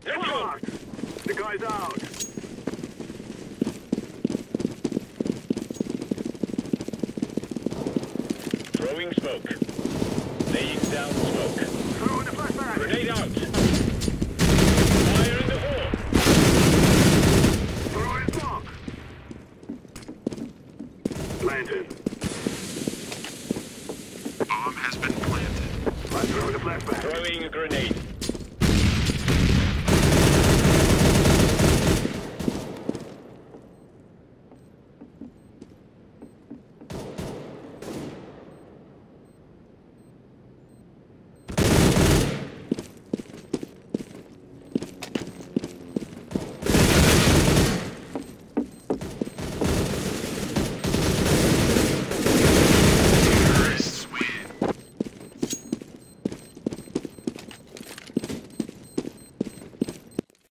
Let's go! The guy's out. Throwing smoke. Laying down smoke. Throwing a flashbang. Grenade out. Fire in the hole. Throwing smoke. Planted. Bomb has been planted. I'm throwing a flashbang. Throwing a grenade.